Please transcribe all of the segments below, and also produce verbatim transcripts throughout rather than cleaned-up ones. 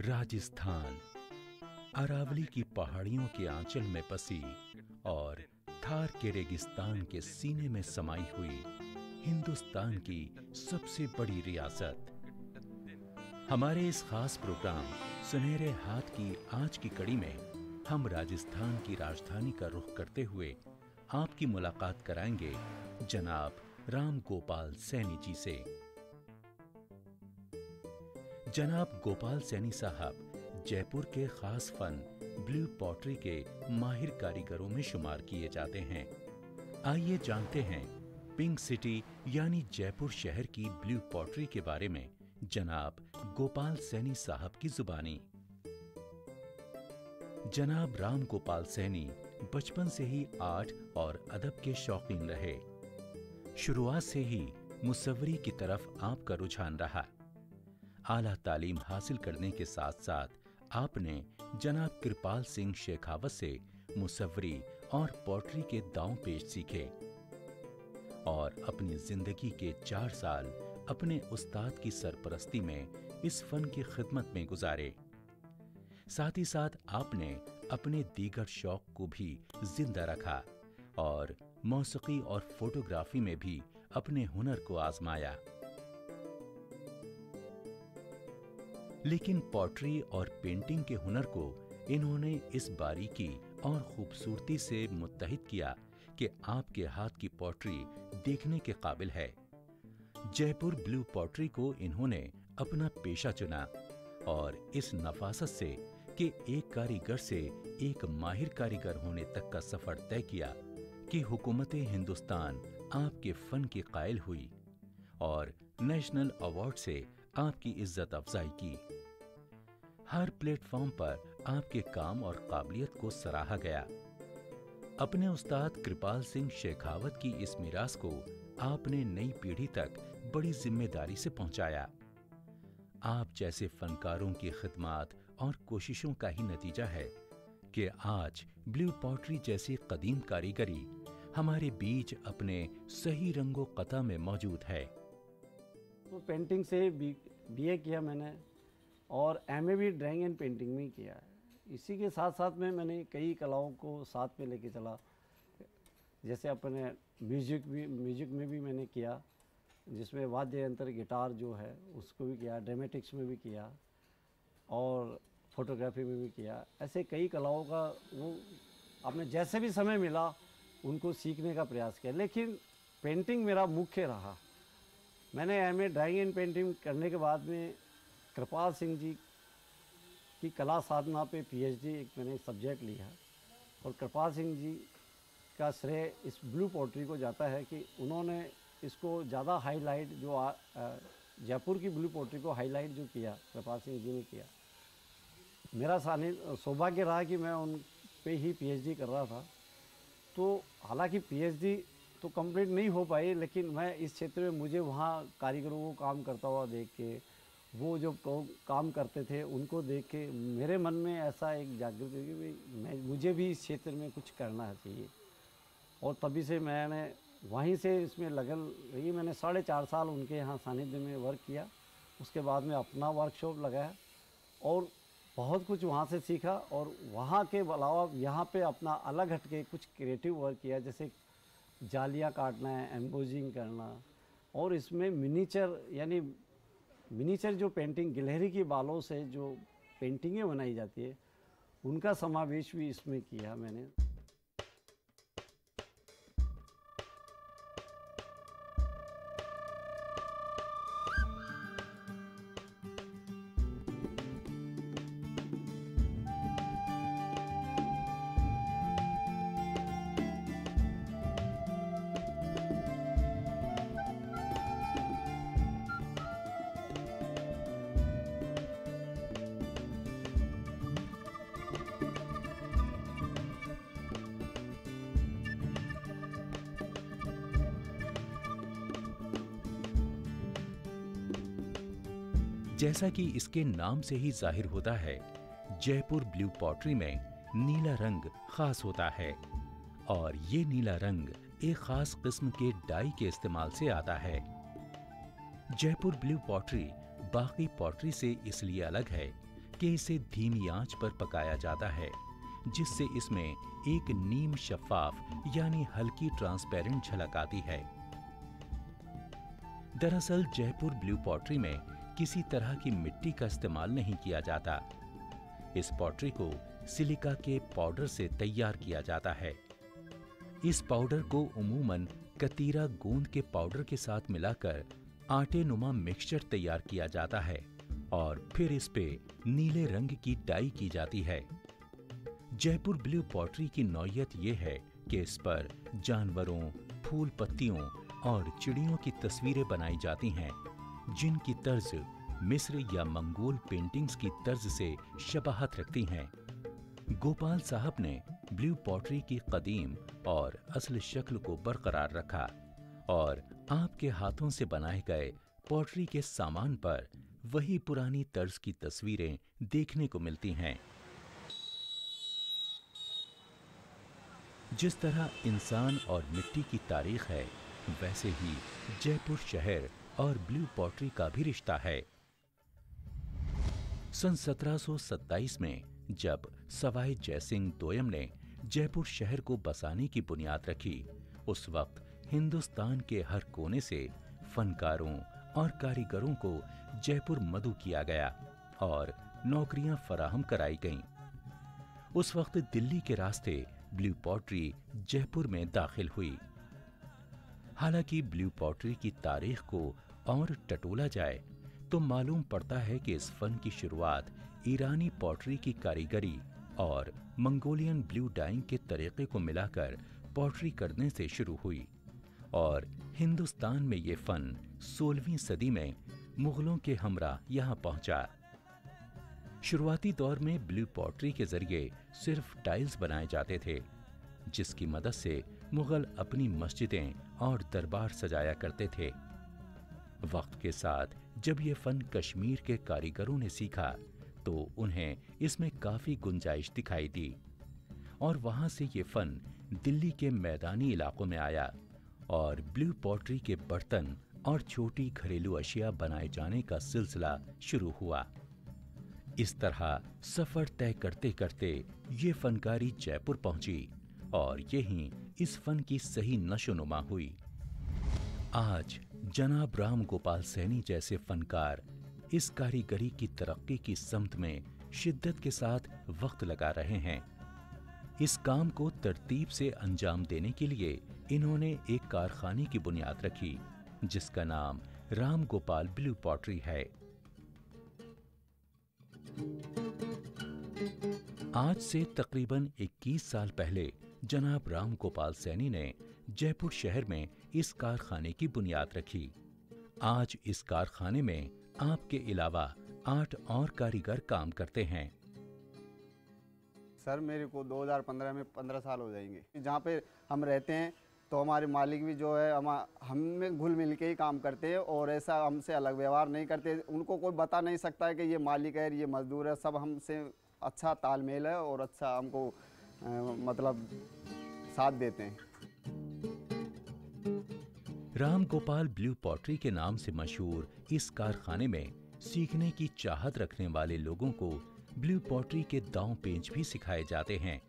राजस्थान, अरावली की पहाड़ियों के आंचल में बसी और थार के रेगिस्तान के सीने में समाई हुई हिंदुस्तान की सबसे बड़ी रियासत। हमारे इस खास प्रोग्राम सुनहरे हाथ की आज की कड़ी में हम राजस्थान की राजधानी का रुख करते हुए आपकी मुलाकात कराएंगे जनाब राम गोपाल सैनी जी से। जनाब गोपाल सैनी साहब जयपुर के खास फन ब्लू पॉटरी के माहिर कारीगरों में शुमार किए जाते हैं। आइए जानते हैं पिंक सिटी यानी जयपुर शहर की ब्लू पॉटरी के बारे में जनाब गोपाल सैनी साहब की जुबानी। जनाब राम गोपाल सैनी बचपन से ही आर्ट और अदब के शौकीन रहे। शुरुआत से ही मुसव्वरी की तरफ आपका रुझान रहा। आला तालीम हासिल करने के साथ साथ आपने जनाब कृपाल सिंह शेखावत से मुसव्वरी और पॉटरी के दांव पेच सीखे और अपनी जिंदगी के चार साल अपने उस्ताद की सरपरस्ती में इस फन की खिदमत में गुजारे। साथ ही साथ आपने अपने दीगर शौक को भी जिंदा रखा और मौसीकी और फोटोग्राफी में भी अपने हुनर को आजमाया। लेकिन पॉटरी और पेंटिंग के हुनर को इन्होंने इस बारीकी और खूबसूरती से मुत्तहिद किया कि आपके हाथ की पॉटरी देखने के काबिल है। जयपुर ब्लू पॉटरी को इन्होंने अपना पेशा चुना और इस नफासत से कि एक कारीगर से एक माहिर कारीगर होने तक का सफर तय किया कि हुकूमत हिंदुस्तान आपके फन की कायल हुई और नेशनल अवार्ड से आपकी इज्जत अफजाई की। हर प्लेटफॉर्म पर आपके काम और काबिलियत को सराहा गया। अपने उस्ताद कृपाल सिंह शेखावत की इस मीरास को आपने नई पीढ़ी तक बड़ी जिम्मेदारी से पहुंचाया। आप जैसे फनकारों की खिदमत और कोशिशों का ही नतीजा है कि आज ब्लू पॉटरी जैसी कदीम कारीगरी हमारे बीच अपने सही रंगो कता में मौजूद है। तो पेंटिंग से बी बीए किया मैंने और एमए भी ड्राइंग एंड पेंटिंग में किया है। इसी के साथ साथ में मैंने कई कलाओं को साथ में लेके चला। जैसे अपने म्यूजिक भी म्यूजिक में भी मैंने किया, जिसमें वाद्य यंत्र गिटार जो है उसको भी किया, ड्रामेटिक्स में भी किया और फोटोग्राफी में भी किया। ऐसे कई कलाओं का वो आपने जैसे भी समय मिला उनको सीखने का प्रयास किया। लेकिन पेंटिंग मेरा मुख्य रहा। मैंने M A drawing and painting करने के बाद में कृपाल सिंह जी की कला साधना पे पीएचडी एक मैंने सब्जेक्ट लिया और कृपाल सिंह जी का श्रेय इस ब्लू पॉटरी को जाता है कि उन्होंने इसको ज़्यादा हाईलाइट जो आ, आ, जयपुर की ब्लू पॉटरी को हाईलाइट जो किया कृपाल सिंह जी ने किया। मेरा सानी सौभाग्य रहा कि मैं उन पे ही पीएचडी कर रहा था। तो हालांकि पीएचडी तो कंप्लीट नहीं हो पाई, लेकिन मैं इस क्षेत्र में मुझे वहाँ कारीगरों को काम करता हुआ देख के, वो जो काम करते थे उनको देख के मेरे मन में ऐसा एक जागृत है कि मैं मुझे भी इस क्षेत्र में कुछ करना चाहिए। और तभी से मैंने वहीं से इसमें लगन रही। मैंने साढ़े चार साल उनके यहाँ सानिध्य में वर्क किया। उसके बाद में अपना वर्कशॉप लगाया और बहुत कुछ वहाँ से सीखा और वहाँ के अलावा यहाँ पे अपना अलग हटके कुछ क्रिएटिव वर्क किया, जैसे जालियाँ काटना है, एम्बोजिंग करना और इसमें मिनीचर यानी मिनीचर जो पेंटिंग गिलहरी की बालों से जो पेंटिंगें बनाई जाती है उनका समावेश भी इसमें किया मैंने। जैसा कि इसके नाम से ही जाहिर होता है, जयपुर ब्लू पॉटरी में नीला रंग खास होता है और ये नीला रंग एक खास किस्म के डाई के इस्तेमाल से आता है। जयपुर ब्लू पॉटरी बाकी पॉटरी से इसलिए अलग है कि इसे धीमी आंच पर पकाया जाता है, जिससे इसमें एक नीम शफ़ाफ यानी हल्की ट्रांसपेरेंट झलक आती है। दरअसल जयपुर ब्लू पॉटरी में किसी तरह की मिट्टी का इस्तेमाल नहीं किया जाता। इस पॉटरी को सिलिका के पाउडर से तैयार किया जाता है। इस पाउडर को उमूमन कतीरा गोंद के पाउडर के साथ मिलाकर आटे नुमा मिक्सचर तैयार किया जाता है और फिर इस पे नीले रंग की डाई की जाती है। जयपुर ब्लू पॉटरी की नौयत ये है कि इस पर जानवरों, फूल पत्तियों और चिड़ियों की तस्वीरें बनाई जाती हैं, जिनकी तर्ज मिस्र या मंगोल पेंटिंग्स की तर्ज से शबाहत रखती हैं। गोपाल साहब ने ब्लू पॉटरी की कदीम और असल शक्ल को बरकरार रखा और आपके हाथों से बनाए गए पॉटरी के सामान पर वही पुरानी तर्ज की तस्वीरें देखने को मिलती हैं। जिस तरह इंसान और मिट्टी की तारीख है, वैसे ही जयपुर शहर और ब्लू पॉटरी का भी रिश्ता है। सन सत्रह सौ सत्ताईस में जब सवाई जयसिंह दोयम ने जयपुर शहर को बसाने की बुनियाद रखी, उस वक्त हिंदुस्तान के हर कोने से फनकारों और कारीगरों को जयपुर मदऊ किया गया और नौकरियां फराहम कराई गईं। उस वक्त दिल्ली के रास्ते ब्लू पॉटरी जयपुर में दाखिल हुई। हालांकि ब्लू पॉटरी की तारीख को और टटोला जाए तो मालूम पड़ता है कि इस फन की शुरुआत ईरानी पॉटरी की कारीगरी और मंगोलियन ब्लू डाइंग के तरीके को मिलाकर पॉटरी करने से शुरू हुई और हिंदुस्तान में ये फन सोलहवीं सदी में मुगलों के हमरा यहाँ पहुंचा। शुरुआती दौर में ब्लू पॉटरी के जरिए सिर्फ टाइल्स बनाए जाते थे, जिसकी मदद से मुगल अपनी मस्जिदें और दरबार सजाया करते थे। वक्त के साथ जब ये फन कश्मीर के कारीगरों ने सीखा तो उन्हें इसमें काफी गुंजाइश दिखाई दी और वहां से ये फन दिल्ली के मैदानी इलाकों में आया और ब्लू पॉटरी के बर्तन और छोटी घरेलू अशिया बनाए जाने का सिलसिला शुरू हुआ। इस तरह सफर तय करते करते ये फनकारी जयपुर पहुंची और यहीं इस फन की सही नशोनुमा हुई। आज जनाब राम गोपाल सैनी जैसे फनकार इस कारीगरी की तरक्की की समत में शिद्दत के साथ वक्त लगा रहे हैं। इस काम को तरतीब से अंजाम देने के लिए इन्होंने एक कारखाने की बुनियाद रखी, जिसका नाम राम गोपाल ब्लू पॉटरी है। आज से तकरीबन इक्कीस साल पहले जनाब राम गोपाल सैनी ने जयपुर शहर में इस कारखाने की बुनियाद रखी। आज इस कारखाने में आपके अलावा आठ और कारीगर काम करते हैं। सर मेरे को दो हज़ार पंद्रह में पंद्रह साल हो जाएंगे। जहाँ पे हम रहते हैं तो हमारे मालिक भी जो है हम हम में घुल मिल के ही काम करते हैं और ऐसा हमसे अलग व्यवहार नहीं करते। उनको कोई बता नहीं सकता है कि ये मालिक है, ये मजदूर है। सब हमसे अच्छा तालमेल है और अच्छा हमको आ, मतलब साथ देते हैं। राम गोपाल ब्लू पॉटरी के नाम से मशहूर इस कारखाने में सीखने की चाहत रखने वाले लोगों को ब्लू पॉटरी के दांव पेंच भी सिखाए जाते हैं।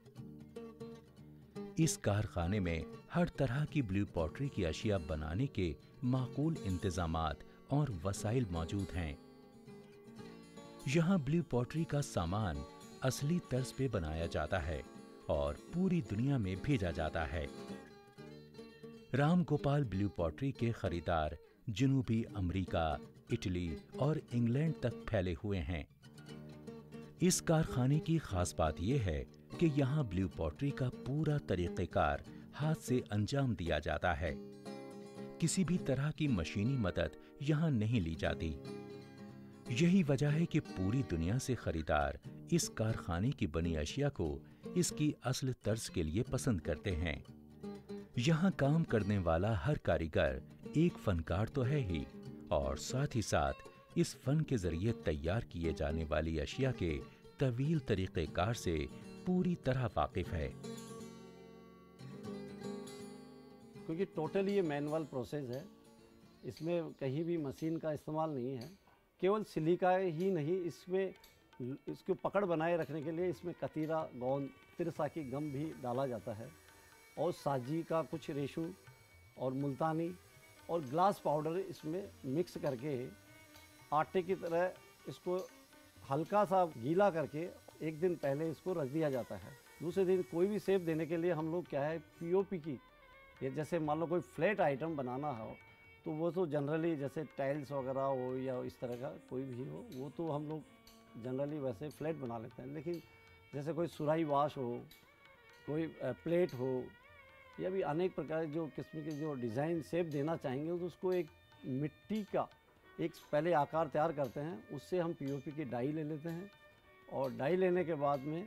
इस कारखाने में हर तरह की ब्लू पॉटरी की अशिया बनाने के माकूल इंतजामात और वसाइल मौजूद हैं। यहाँ ब्लू पॉटरी का सामान असली तर्ज पे बनाया जाता है और पूरी दुनिया में भेजा जाता है। राम गोपाल ब्लू पॉटरी के खरीदार जनूबी अमेरिका, इटली और इंग्लैंड तक फैले हुए हैं। इस कारखाने की खास बात यह है कि यहाँ ब्लू पॉटरी का पूरा तरीक़ेकार हाथ से अंजाम दिया जाता है। किसी भी तरह की मशीनी मदद यहाँ नहीं ली जाती। यही वजह है कि पूरी दुनिया से खरीदार इस कारखाने की बनी अशिया को इसकी असल तर्ज के लिए पसंद करते हैं। यहाँ काम करने वाला हर कारीगर एक फनकार तो है ही और साथ ही साथ इस फन के जरिए तैयार किए जाने वाली अशिया के तवील तरीक़ेकार से पूरी तरह वाकिफ है। क्योंकि टोटल ये मैनुअल प्रोसेस है, इसमें कहीं भी मशीन का इस्तेमाल नहीं है। केवल सिलिका ही नहीं, इसमें ल- इसको पकड़ बनाए रखने के लिए इसमें कतीरा, गोंद, तिरसा की गम भी डाला जाता है और साजी का कुछ रेशू और मुल्तानी और ग्लास पाउडर इसमें मिक्स करके आटे की तरह इसको हल्का सा गीला करके एक दिन पहले इसको रख दिया जाता है। दूसरे दिन कोई भी शेप देने के लिए हम लोग क्या है पीओपी की, ये जैसे मान लो कोई फ्लैट आइटम बनाना हो तो वो तो जनरली जैसे टाइल्स वगैरह हो या इस तरह का कोई भी हो वो तो हम लोग जनरली वैसे फ्लैट बना लेते हैं। लेकिन जैसे कोई सुराही वाश हो, कोई अ, प्लेट हो या भी अनेक प्रकार जो किस्म के जो डिज़ाइन शेप देना चाहेंगे तो उसको एक मिट्टी का एक पहले आकार तैयार करते हैं, उससे हम पीओपी की डाई ले लेते हैं और डाई लेने के बाद में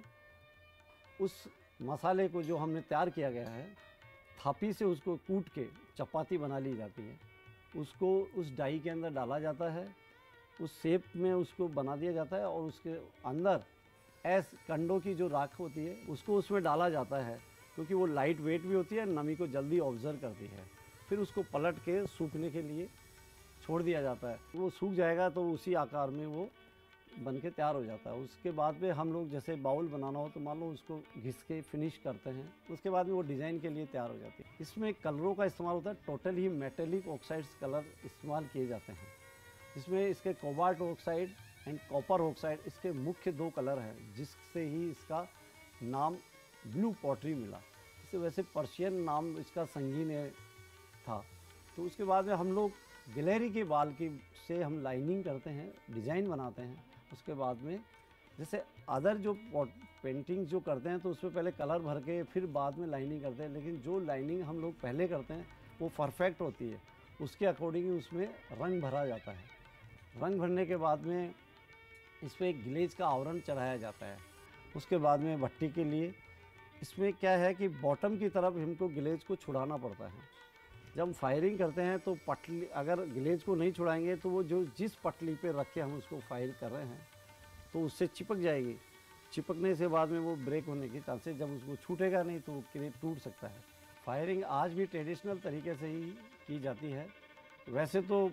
उस मसाले को जो हमने तैयार किया गया है थापी से उसको कूट के चपाती बना ली जाती है, उसको उस डाई के अंदर डाला जाता है, उस शेप में उसको बना दिया जाता है और उसके अंदर ऐस कंडों की जो राख होती है उसको उसमें डाला जाता है क्योंकि वो लाइट वेट भी होती है, नमी को जल्दी ऑब्जर्व करती है। फिर उसको पलट के सूखने के लिए छोड़ दिया जाता है, वो सूख जाएगा तो उसी आकार में वो बन के तैयार हो जाता है। उसके बाद में हम लोग जैसे बाउल बनाना हो तो मान लो उसको घिस के फिनिश करते हैं, उसके बाद में वो डिज़ाइन के लिए तैयार हो जाती है। इसमें कलरों का इस्तेमाल होता है, टोटल ही मेटेलिक ऑक्साइड्स कलर इस्तेमाल किए जाते हैं, जिसमें इसके cobalt oxide and copper oxide इसके मुख्य दो कलर हैं, जिससे ही इसका नाम ब्लू पॉटरी मिला। इसे वैसे पर्शियन नाम इसका संगीन है था। तो उसके बाद में हम लोग गिलहरी के बाल की से हम लाइनिंग करते हैं, डिज़ाइन बनाते हैं। उसके बाद में जैसे अदर जो पेंटिंग जो करते हैं तो उसमें पहले कलर भर के फिर बाद में लाइनिंग करते हैं, लेकिन जो लाइनिंग हम लोग पहले करते हैं वो परफेक्ट होती है, उसके अकॉर्डिंग ही उसमें रंग भरा जाता है। रंग भरने के बाद में इस पर एक ग्लेज का आवरण चढ़ाया जाता है। उसके बाद में भट्टी के लिए इसमें क्या है कि बॉटम की तरफ हमको ग्लेज को छुड़ाना पड़ता है। जब हम फायरिंग करते हैं तो पटली अगर ग्लेज को नहीं छुड़ाएंगे तो वो जो जिस पटली पे रख के हम उसको फायर कर रहे हैं तो उससे चिपक जाएगी। चिपकने से बाद में वो ब्रेक होने की चांसेस, जब उसको छूटेगा नहीं तो वो क्रेट टूट सकता है। फायरिंग आज भी ट्रेडिशनल तरीके से ही की जाती है। वैसे तो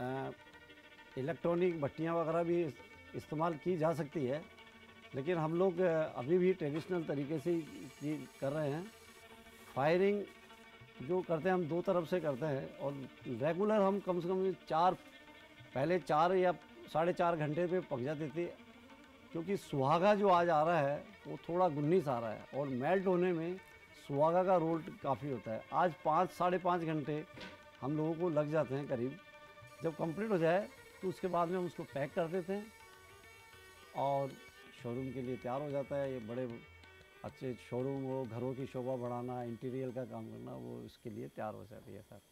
इलेक्ट्रॉनिक भट्टियाँ वगैरह भी इस्तेमाल की जा सकती है, लेकिन हम लोग अभी भी ट्रेडिशनल तरीके से ही कर रहे हैं। फायरिंग जो करते हैं हम दो तरफ से करते हैं और रेगुलर हम कम से कम चार पहले चार या साढ़े चार घंटे पे पक जाती थी, क्योंकि सुहागा जो आज आ रहा है वो थोड़ा गुन्नीस आ रहा है और मेल्ट होने में सुहागा का रोल काफ़ी होता है। आज पाँच साढ़े पाँच घंटे हम लोगों को लग जाते हैं करीब। जब कंप्लीट हो जाए तो उसके बाद में हम उसको पैक कर देते हैं और शोरूम के लिए तैयार हो जाता है। ये बड़े अच्छे शोरूम हो, घरों की शोभा बढ़ाना, इंटीरियर का काम करना, वो इसके लिए तैयार हो जाती है सर।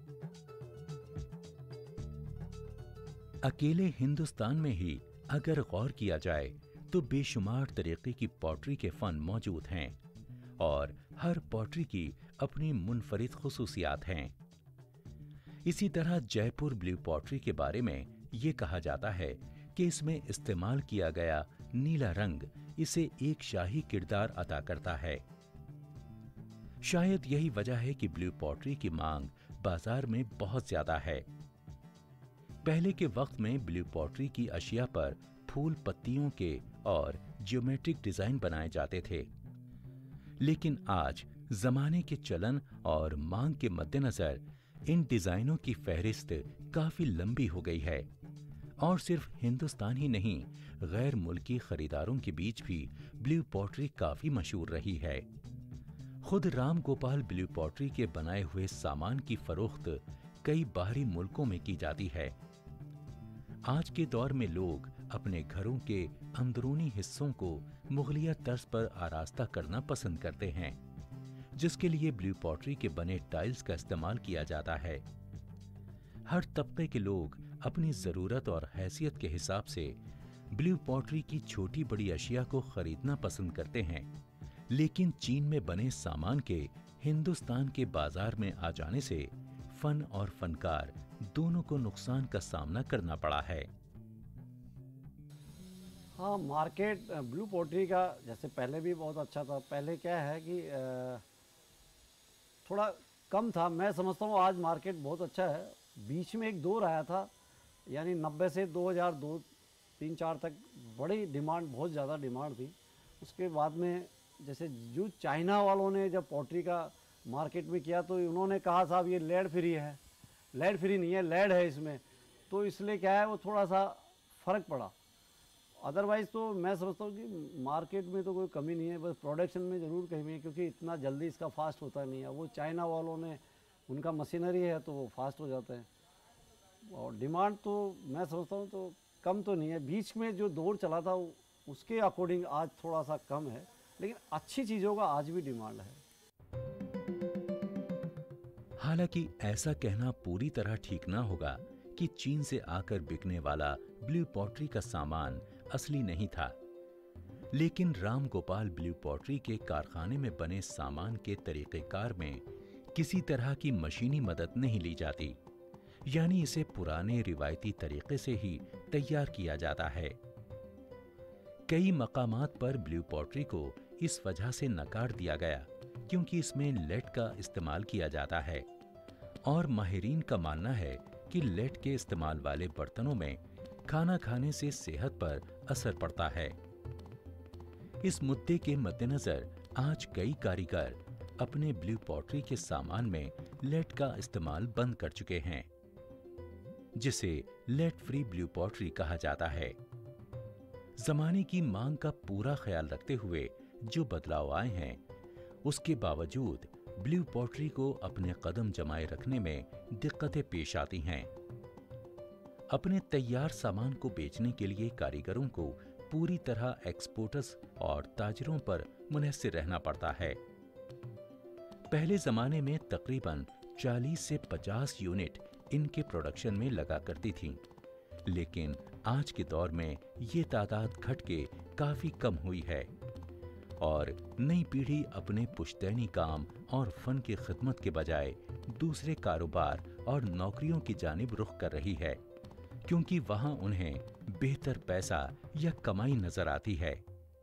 अकेले हिंदुस्तान में ही अगर गौर किया जाए तो बेशुमार तरीके की पॉटरी के फन मौजूद हैं और हर पॉटरी की अपनी मुनफरिद खुसूसियात हैं। इसी तरह जयपुर ब्लू पॉटरी के बारे में ये कहा जाता है कि इसमें इस्तेमाल किया गया नीला रंग इसे एक शाही किरदार अता करता है। शायद यही वजह है कि ब्लू पॉटरी की मांग बाजार में बहुत ज्यादा है। पहले के वक्त में ब्लू पॉटरी की अशिया पर फूल पत्तियों के और ज्योमेट्रिक डिजाइन बनाए जाते थे, लेकिन आज जमाने के चलन और मांग के मद्देनजर इन डिजाइनों की फहरिस्त काफी लंबी हो गई है और सिर्फ हिंदुस्तान ही नहीं, गैर मुल्की खरीदारों के बीच भी ब्लू पॉटरी काफी मशहूर रही है। खुद राम गोपाल ब्लू पॉटरी के बनाए हुए सामान की फरोख्त कई बाहरी मुल्कों में की जाती है। आज के दौर में लोग अपने घरों के अंदरूनी हिस्सों को मुगलिया तर्ज पर आरास्ता करना पसंद करते हैं, जिसके लिए ब्लू पॉटरी के बने टाइल्स का इस्तेमाल किया जाता है। हर तबके के लोग अपनी जरूरत और हैसियत के हिसाब से ब्लू पॉटरी की छोटी बड़ी अशिया को खरीदना पसंद करते हैं, लेकिन चीन में बने सामान के हिंदुस्तान के बाजार में आ जाने से फन और फनकार दोनों को नुकसान का सामना करना पड़ा है। हाँ, मार्केट ब्लू पॉटरी का जैसे पहले भी बहुत अच्छा था। पहले क्या है कि थोड़ा कम था, मैं समझता हूँ आज मार्केट बहुत अच्छा है। बीच में एक दौर आया था, यानी नब्बे से दो हज़ार दो तीन चार तक बड़ी डिमांड, बहुत ज़्यादा डिमांड थी। उसके बाद में जैसे जो चाइना वालों ने जब पॉटरी का मार्केट में किया तो उन्होंने कहा साहब ये लेड फ्री है, लेड फ्री नहीं है, लेड है इसमें, तो इसलिए क्या है वो थोड़ा सा फ़र्क पड़ा। अदरवाइज़ तो मैं समझता हूँ कि मार्केट में तो कोई कमी नहीं है, बस प्रोडक्शन में ज़रूर कमी है, क्योंकि इतना जल्दी इसका फास्ट होता नहीं है। वो चाइना वालों ने, उनका मशीनरी है तो वो फास्ट हो जाते हैं। और डिमांड तो मैं समझता हूँ तो कम तो नहीं है, बीच में जो दौर चला था उसके अकॉर्डिंग आज थोड़ा सा कम है, लेकिन अच्छी चीज़ों का आज भी डिमांड है। हालांकि ऐसा कहना पूरी तरह ठीक ना होगा कि चीन से आकर बिकने वाला ब्लू पॉटरी का सामान असली नहीं था, लेकिन राम गोपाल ब्लू पॉटरी के कारखाने में बने सामान के तरीक़ेकार में किसी तरह की मशीनी मदद नहीं ली जाती, यानी इसे पुराने रिवायती तरीके से ही तैयार किया जाता है। कई मकामात पर ब्लू पॉटरी को इस वजह से नकार दिया गया क्योंकि इसमें लेड का इस्तेमाल किया जाता है, और माहिरीन का मानना है कि लेड के इस्तेमाल वाले बर्तनों में खाना खाने से सेहत पर असर पड़ता है। इस मुद्दे के मद्देनजर आज कई कारीगर अपने ब्लू पॉटरी के सामान में लेड का इस्तेमाल बंद कर चुके हैं, जिसे लेड फ्री ब्लू पॉटरी कहा जाता है। जमाने की मांग का पूरा ख्याल रखते हुए जो बदलाव आए हैं, उसके बावजूद ब्लू पॉटरी को अपने कदम जमाए रखने में दिक्कतें पेश आती हैं। अपने तैयार सामान को बेचने के लिए कारीगरों को पूरी तरह एक्सपोर्टर्स और ताजरों पर मुनहसिर रहना पड़ता है। पहले जमाने में तकरीबन चालीस से पचास यूनिट इनके प्रोडक्शन में लगा करती थीं, लेकिन आज के दौर में ये तादाद घट के काफी कम हुई है और नई पीढ़ी अपने पुश्तैनी काम और फन की खिदमत के बजाय दूसरे कारोबार और नौकरियों की जानिब रुख कर रही है, क्योंकि वहां उन्हें बेहतर पैसा या कमाई नजर आती है।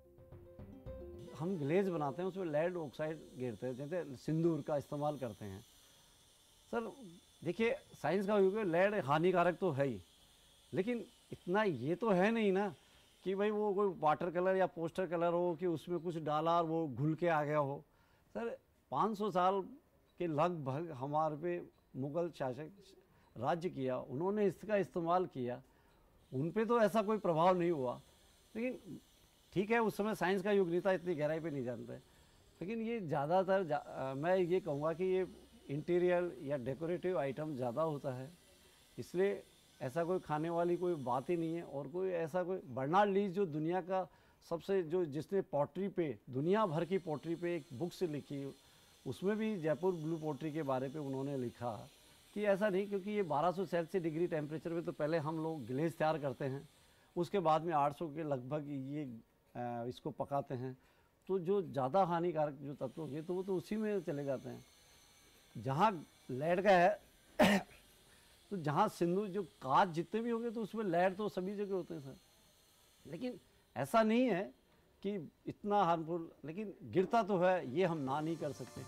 हम ग्लेज बनाते हैं, उसमें लेड ऑक्साइड गिरते हैं, जैसे सिंदूर का इस्तेमाल करते हैं। सर देखिए, साइंस का युग है, लेड हानिकारक तो है ही, लेकिन इतना ये तो है नहीं ना कि भाई वो कोई वाटर कलर या पोस्टर कलर हो कि उसमें कुछ डाला और वो घुल के आ गया हो। सर पाँच सौ साल के लगभग हमारे पे मुग़ल शासक राज्य किया, उन्होंने इसका इस्तेमाल किया, उन पे तो ऐसा कोई प्रभाव नहीं हुआ। लेकिन ठीक है, उस समय साइंस का युग नहीं था, इतनी गहराई पे नहीं जानते, लेकिन ये ज़्यादातर जा, मैं ये कहूँगा कि ये इंटीरियर या डेकोरेटिव आइटम ज़्यादा होता है, इसलिए ऐसा कोई खाने वाली कोई बात ही नहीं है। और कोई ऐसा कोई बर्नार्ड लीज जो दुनिया का सबसे, जो जिसने पॉटरी पे, दुनिया भर की पॉटरी पे एक बुक से लिखी, उसमें भी जयपुर ब्लू पॉटरी के बारे पे उन्होंने लिखा कि ऐसा नहीं, क्योंकि ये बारह सौ सेल्सियस डिग्री टेम्परेचर में तो पहले हम लोग ग्लेज तैयार करते हैं, उसके बाद में आठ सौ के लगभग ये आ, इसको पकाते हैं, तो जो ज़्यादा हानिकारक जो तत्व होंगे तो वो तो उसी में चले जाते हैं। जहाँ लेड का है तो जहाँ सिंदूर जो कांच जितने भी होंगे तो उसमें लेड तो सभी जगह होते हैं सर, लेकिन ऐसा नहीं है कि इतना हार्मफुल, लेकिन गिरता तो है, ये हम ना नहीं कर सकते।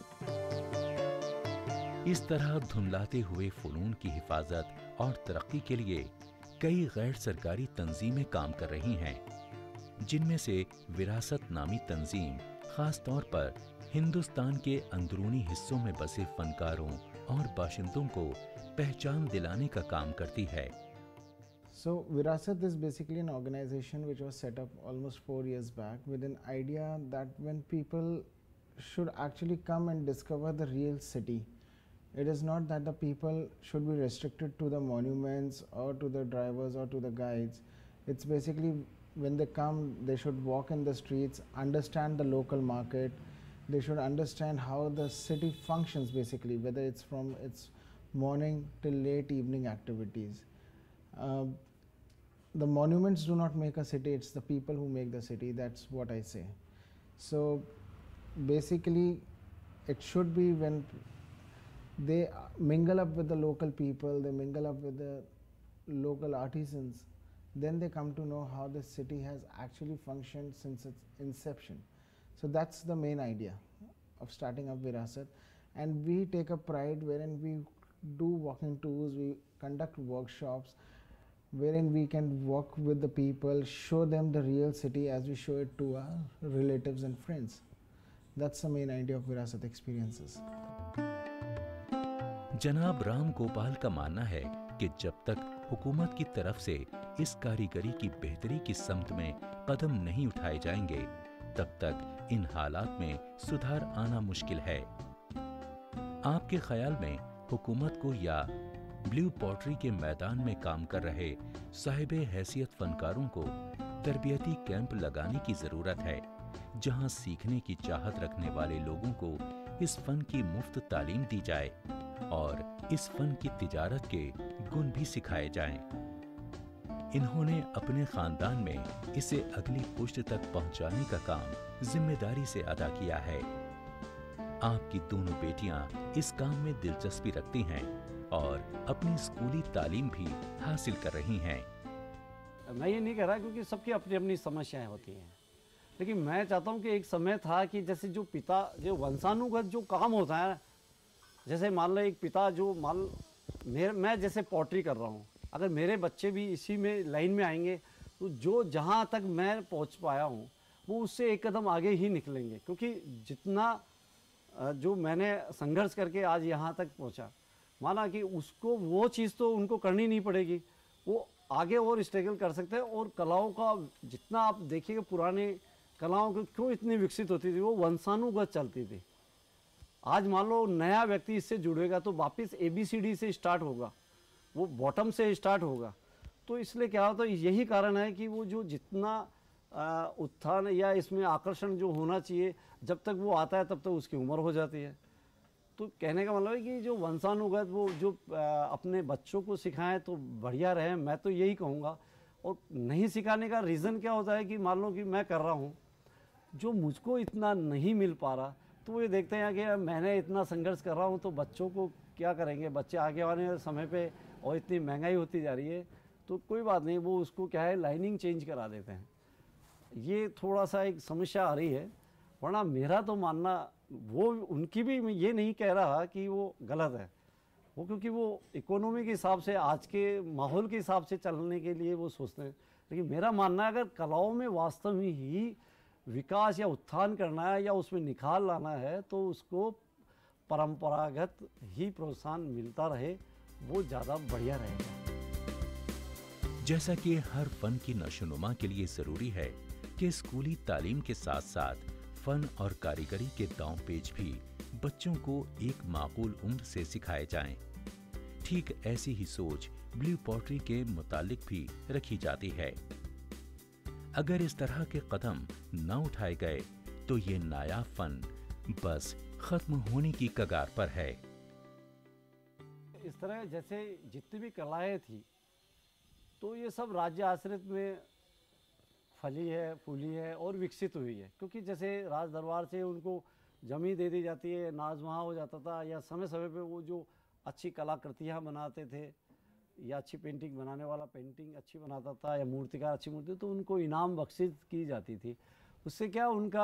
इस तरह धुंधलाते हुए फनून की हिफाजत और तरक्की के लिए कई गैर सरकारी तंजीमें काम कर रही हैं, जिनमें से विरासत नामी तंजीम खास तौर पर हिंदुस्तान के अंदरूनी हिस्सों में बसे फनकारों और बाशिंदों को पहचान दिलाने का काम करती है। So Virasat is basically an organization which was set up almost four years back with an idea that when people should actually come and discover the real city, it is not that the people should be restricted to the monuments or to the drivers or to the guides. It's basically when they come, they should walk in the streets, understand the local market, they should understand how the city functions basically, whether it's from its morning till late evening activities. Uh, the monuments do not make a city, it's the people who make the city, that's what I say. So basically it should be when they mingle up with the local people, they mingle up with the local artisans, then they come to know how the city has actually functioned since its inception. So that's the main idea of starting up Virasat, and we take a pride wherein we do walking tours, we conduct workshops, wherein we can walk with the people, show them the real city as we show it to our relatives and friends. That's the main idea of Virasat experiences. जनाब राम गोपाल का मानना है कि जब तक हुकूमत की तरफ से इस कारीगरी की बेहतरी की समत में कदम नहीं उठाए जाएंगे, तब तक इन हालात में सुधार आना मुश्किल है। आपके ख्याल में हुकूमत को या ब्लू पॉटरी के मैदान में काम कर रहे साहिब हैसियत फनकारों को तरबियती कैंप लगाने की ज़रूरत है, जहां सीखने की चाहत रखने वाले लोगों को इस फन की मुफ्त तालीम दी जाए और इस फन की तिजारत के गुण भी सिखाए जाएं। इन्होंने अपने खानदान में इसे अगली पुश्त तक पहुंचाने का काम जिम्मेदारी से अदा किया है। आपकी दोनों बेटियां इस काम में दिलचस्पी रखती हैं और अपनी स्कूली तालीम भी हासिल कर रही हैं। मैं ये नहीं कह रहा, क्योंकि सबकी अपनी अपनी समस्याएं होती हैं, लेकिन मैं चाहता हूँ कि एक समय था कि जैसे जो पिता जो वंशानुगत जो काम होता है, जैसे मान लो एक पिता जो मान मेरे मैं जैसे पॉटरी कर रहा हूँ, अगर मेरे बच्चे भी इसी में लाइन में आएंगे तो जो जहाँ तक मैं पहुँच पाया हूँ वो उससे एक कदम आगे ही निकलेंगे, क्योंकि जितना जो मैंने संघर्ष करके आज यहाँ तक पहुँचा, माना कि उसको वो चीज़ तो उनको करनी नहीं पड़ेगी, वो आगे और स्ट्रगल कर सकते हैं। और कलाओं का जितना आप देखिएगा, पुराने कलाओं की क्यों इतनी विकसित होती थी, वो वंशानुगत चलती थी। आज मान लो नया व्यक्ति इससे जुड़ेगा तो वापस ए बी सी डी से स्टार्ट होगा, वो बॉटम से स्टार्ट होगा। तो इसलिए क्या होता है, यही कारण है कि वो जो जितना उत्थान या इसमें आकर्षण जो होना चाहिए, जब तक वो आता है तब तक उसकी उम्र हो जाती है। तो कहने का मतलब है कि जो वंशानुगत वो जो अपने बच्चों को सिखाएं तो बढ़िया रहे, मैं तो यही कहूँगा। और नहीं सिखाने का रीज़न क्या होता है कि मान लो कि मैं कर रहा हूँ, जो मुझको इतना नहीं मिल पा रहा, तो वो ये देखते हैं कि मैंने इतना संघर्ष कर रहा हूँ तो बच्चों को क्या करेंगे, बच्चे आगे आने समय पे और इतनी महंगाई होती जा रही है, तो कोई बात नहीं, वो उसको क्या है लाइनिंग चेंज करा देते हैं। ये थोड़ा सा एक समस्या आ रही है, वरना मेरा तो मानना वो उनकी भी, मैं ये नहीं कह रहा कि वो गलत है, वो क्योंकि वो इकोनॉमी के हिसाब से आज के माहौल के हिसाब से चलने के लिए वो सोचते हैं। लेकिन मेरा मानना है अगर कलाओं में वास्तव में ही विकास या उत्थान करना है या उसमें निखार लाना है तो उसको परंपरागत ही प्रोत्साहन मिलता रहे, वो ज़्यादा बढ़िया रहेगा। जैसा कि हर फन की नशोनुमा के लिए ज़रूरी है कि स्कूली तालीम के साथ साथ फन और कारीगरी के दांव पेच भी बच्चों को एक माकूल उम्र से सिखाए जाएं। ठीक ऐसी ही सोच ब्लू पॉटरी के मुतालिक भी रखी जाती है। अगर इस तरह के कदम न उठाए गए तो ये नायाब फन बस खत्म होने की कगार पर है। इस तरह जैसे जितनी भी कलाएं थी तो ये सब राज्य आश्रित में फली है, फूली है और विकसित हुई है, क्योंकि जैसे राज दरबार से उनको जमीन दे दी जाती है, नाज वहाँ हो जाता था, या समय समय पे वो जो अच्छी कलाकृतियाँ बनाते थे या अच्छी पेंटिंग बनाने वाला पेंटिंग अच्छी बनाता था या मूर्तिकार अच्छी मूर्ति, तो उनको इनाम बख्शिश की जाती थी। उससे क्या उनका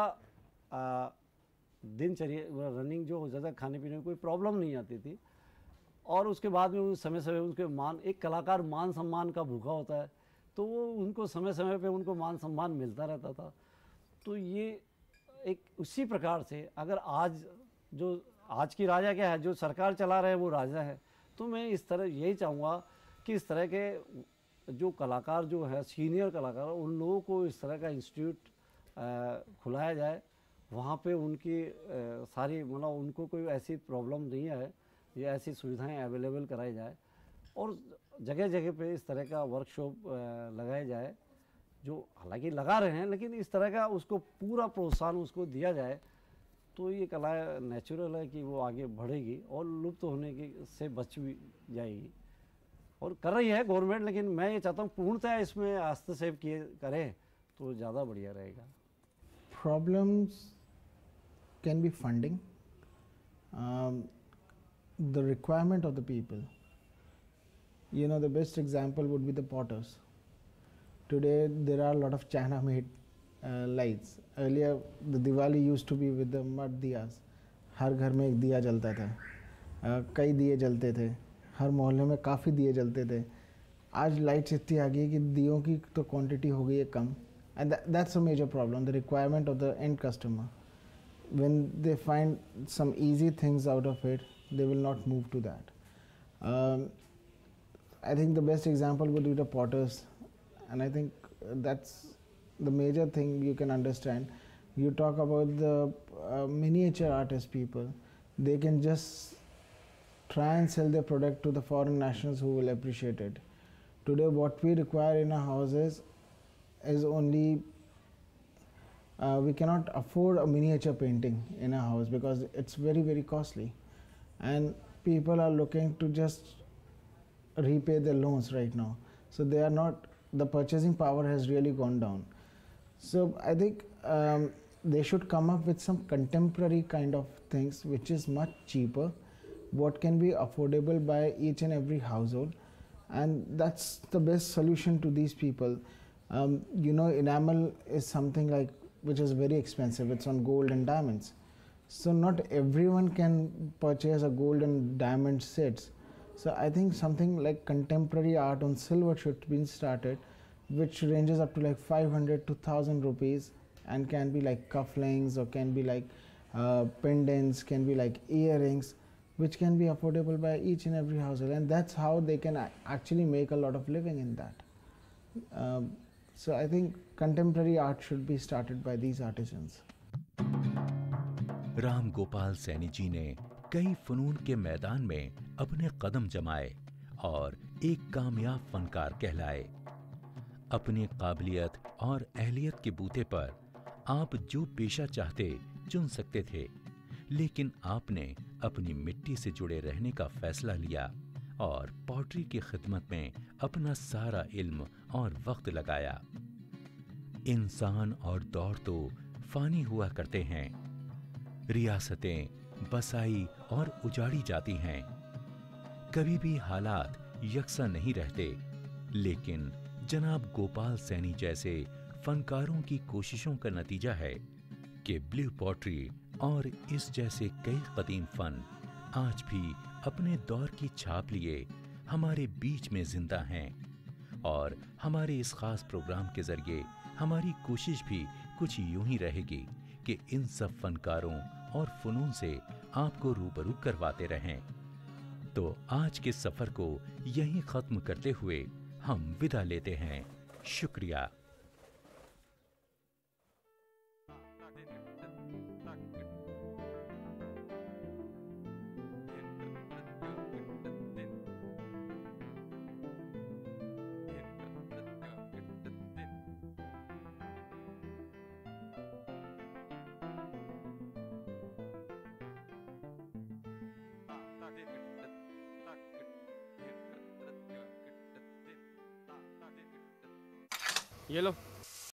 दिनचर्या रनिंग जो हो जाता, खाने पीने में कोई प्रॉब्लम नहीं आती थी। और उसके बाद में समय समय उनके मान, एक कलाकार मान सम्मान का भूखा होता है, तो वो उनको समय समय पे उनको मान सम्मान मिलता रहता था। तो ये एक उसी प्रकार से अगर आज जो आज की राजा क्या है, जो सरकार चला रहे वो राजा है, तो मैं इस तरह यही चाहूँगा कि इस तरह के जो कलाकार जो है सीनियर कलाकार, उन लोगों को इस तरह का इंस्टीट्यूट खुलाया जाए, वहाँ पे उनकी आ, सारी मतलब उनको कोई ऐसी प्रॉब्लम नहीं है, ये ऐसी सुविधाएं अवेलेबल कराई जाए और जगह जगह पे इस तरह का वर्कशॉप लगाया जाए, जो हालांकि लगा रहे हैं, लेकिन इस तरह का उसको पूरा प्रोत्साहन उसको दिया जाए तो ये कला नेचुरल है कि वो आगे बढ़ेगी और लुप्त होने की से बच भी जाएगी। और कर रही है गवर्नमेंट, लेकिन मैं ये चाहता हूँ पूर्णतः इसमें हस्तक्षेप किए करें तो ज़्यादा बढ़िया रहेगा। Problems can be funding, um, the requirement of the people. You know, the best example would be the potters. Today there are a lot of China made uh, lights. Earlier the Diwali used to be with the mud diyas. हर घर में एक दिया जलता था, uh, कई दिए जलते थे, हर मोहल्ले में काफ़ी दिए जलते थे। आज लाइट्स इतनी आ गई है कि दियों की तो क्वांटिटी हो गई है कम, and that's a major problem, the requirement of the end customer. When they find some easy things out of it, they will not move to that. Um, I think the best example would be the potters, and I think that's the major thing you can understand. You talk about the uh, miniature artist people, they can just try and sell their product to the foreign nationals who will appreciate it. Today what we require in our houses is only Uh, we cannot afford a miniature painting in a house because it's very very costly, and people are looking to just repay their loans right now, so they are not, the purchasing power has really gone down. So I think um, they should come up with some contemporary kind of things which is much cheaper, what can be affordable by each and every household, and that's the best solution to these people. Um, you know, enamel is something like which is very expensive, it's on gold and diamonds, so not everyone can purchase a gold and diamond sets. So I think something like contemporary art on silver should be started, which ranges up to like five hundred to one thousand rupees, and can be like cufflinks, or can be like uh, pendants, can be like earrings, which can be affordable by each and every household, and that's how they can actually make a lot of living in that. um, So I think contemporary art should be started by these artisans. Ram Gopal Saini ji ने कई फनून के मैदान में अपने कदम जमाए और एक कामयाब फनकार कहलाए। अपनी काबिलियत और अहलियत के बूते पर आप जो पेशा चाहते चुन सकते थे, लेकिन आपने अपनी मिट्टी से जुड़े रहने का फैसला लिया और पॉटरी की खिदमत में अपना सारा इल्म और वक्त लगाया। इंसान और दौर तो फानी हुआ करते हैं, रियासतें बसाई और उजाड़ी जाती हैं, कभी भी हालात यकसा नहीं रहते, लेकिन जनाब गोपाल सैनी जैसे फनकारों की कोशिशों का नतीजा है कि ब्लू पॉटरी और इस जैसे कई कदीम फन आज भी अपने दौर की छाप लिए हमारे बीच में जिंदा हैं। और हमारे इस खास प्रोग्राम के जरिए हमारी कोशिश भी कुछ यूं ही रहेगी कि इन सब फनकारों और फनून से आपको रूबरू करवाते रहें। तो आज के सफर को यहीं खत्म करते हुए हम विदा लेते हैं। शुक्रिया। ये लो।